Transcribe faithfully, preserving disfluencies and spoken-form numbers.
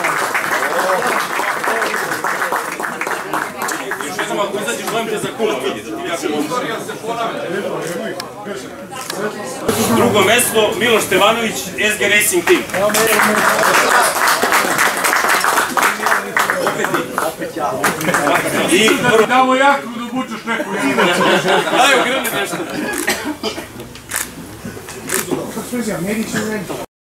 Još jednom ako izađeš, zovem te za kula vidi, da ti jače možeš. Drugo mesto, Miloš Stevanović, S G Racing Team. Opet ja. I damo jaknu da obučeš neku ime. Daj, ugrni nešto.